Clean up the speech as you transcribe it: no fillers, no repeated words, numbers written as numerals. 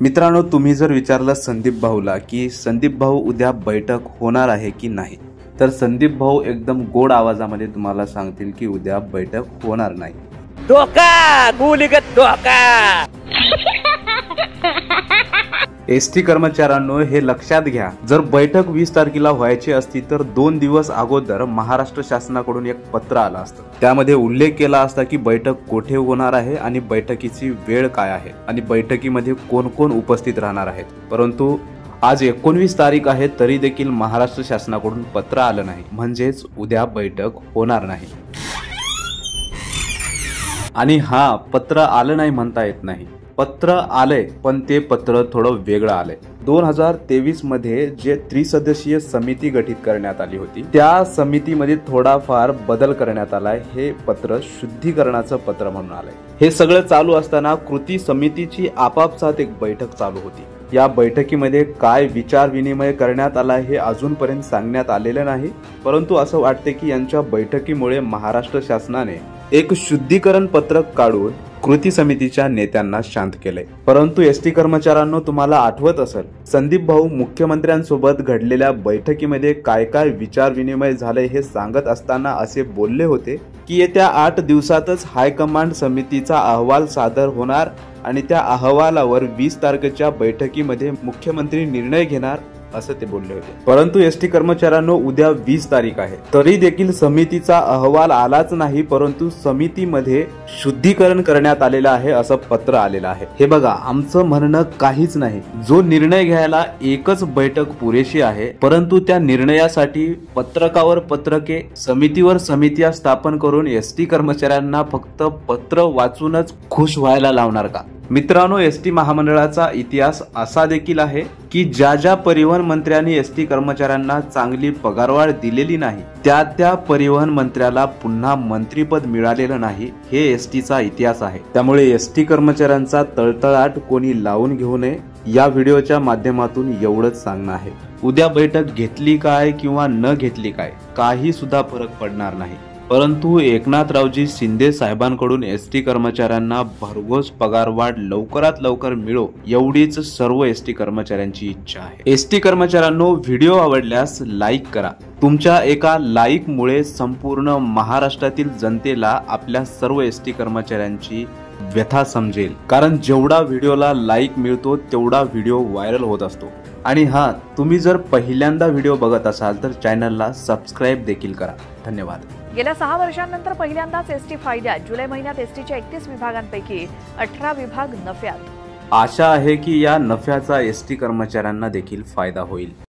मित्रांनो, तुम्ही जर विचारलं संदीप भाऊला की संदीप भाऊ उद्या बैठक होणार आहे की नाही, तर संदीप भाऊ एकदम गोड आवाजामध्ये तुम्हाला सांगतील की उद्या बैठक होणार नाही। धोका, गुलीगत धोका। एसटी कर्मचाऱ्यांनो, हे लक्षात घ्या, जर बैठक 20 तारखेला व्हायची असती तर 2 दिवस अगोदर महाराष्ट्र शासनाकडून एक पत्र आलं असतं। त्यामध्ये उल्लेख केला असता की बैठक कोठे होणार आहे आणि बैठकीची वेळ काय आहे आणि बैठकीमध्ये कोण कोण उपस्थित राहणार आहेत। परंतु आज 19 तारीख आहे तरी देखील महाराष्ट्र शासनाकडून पत्र आलं नाही, म्हणजेच उद्या बैठक होणार नाही। आणि हा, पत्र आलं नाही म्हणता येत नाही, पत्र आलंय, पण ते पत्र थोडं वेगळं आलंय। 2023 मध्ये जे त्रिसदस्यीय समिती गठीत करण्यात आली होती, त्या समितीमध्ये थोडाफार बदल करण्यात आलाय। हे पत्र शुद्धीकरणाचं पत्र म्हणून आलंय। हे सगळं चालू असताना कृती समितीची आपापसात एक बैठक चालू होती। या बैठकीमध्ये काय विचार विनिमय करण्यात आला हे अजूनपर्यंत सांगण्यात आलेलं नाही, परंतु असं वाटते की यांच्या बैठकीमुळे महाराष्ट्र शासनाने एक शुद्धीकरण पत्रक काढून कृती समितीच्या नेत्यांना शांत केले। परंतु एसटी कर्मचाऱ्यांनो, तुम्हाला आठवत असेल, संदीप भाऊ मुख्यमंत्र्यांसोबत घडलेल्या बैठकीमध्ये काय काय विचार विनिमय झाले हे सांगत असताना असे बोलले होते की येत्या 8 दिवसातच हायकमांड समितीचा अहवाल सादर होणार आणि त्या अहवालावर 20 तारखेच्या बैठकीमध्ये मुख्यमंत्री निर्णय घेणार, असं ते बोलले होते। परंतु एसटी कर्मचाऱ्यांनो, उद्या 20 तारीख आहे तरी देखील समितीचा अहवाल आलाच नाही, परंतु समितीमध्ये शुद्धीकरण करण्यात आलेलं आहे असं पत्र आलेलं आहे। हे बघा, आमचं म्हणणं काहीच नाही, जो निर्णय घ्यायला एकच बैठक पुरेशी आहे, परंतु त्या निर्णयासाठी पत्रकावर पत्रके, समितीवर समित्या स्थापन करून एसटी कर्मचाऱ्यांना फक्त पत्र वाचूनच खुश व्हायला लावणार का? मित्रांनो, एसटी महामंडळाचा इतिहास असा देखील आहे की ज्या परिवहन मंत्र्यांनी एसटी कर्मचाऱ्यांना चांगली पगारवाढ दिलेली नाही, त्या परिवहन मंत्र्याला पुन्हा मंत्रीपद मिळालेलं नाही, हे एसटीचा इतिहास आहे। त्यामुळे एसटी कर्मचाऱ्यांचा तळतळाट कोणी लावून घेऊ नये, या व्हिडिओच्या माध्यमातून एवढंच सांगणं आहे। उद्या बैठक घेतली काय किंवा न घेतली काय, काही सुद्धा फरक पडणार नाही, परंतु एकनाथरावजी शिंदे साहेबांकडून एसटी कर्मचाऱ्यांना भरघोस पगारवाढ लवकरात लवकर मिळो, एवढीच सर्व एसटी कर्मचाऱ्यांची इच्छा आहे। एसटी कर्मचाऱ्यांनो, व्हिडिओ आवडल्यास लाईक करा। तुमच्या एका लाईक मुळे संपूर्ण महाराष्ट्रातील जनतेला आपल्या सर्व एसटी कर्मचाऱ्यांची व्यथा समजेल, कारण जेवढा व्हिडिओला लाईक मिळतो तेवढा व्हिडिओ व्हायरल होत असतो। आणि हा, तुम्ही जर पहिल्यांदा व्हिडिओ बघत असाल तर चॅनलला सबस्क्राईब देखील करा। धन्यवाद। गेल्या 6 वर्षांनंतर पहिल्यांदाच एसटी फायद्यात। जुलै महिन्यात एसटीच्या 31 विभागांपैकी 18 विभाग नफ्यात। आशा आहे की या नफ्याचा एसटी कर्मचाऱ्यांना देखील फायदा होईल।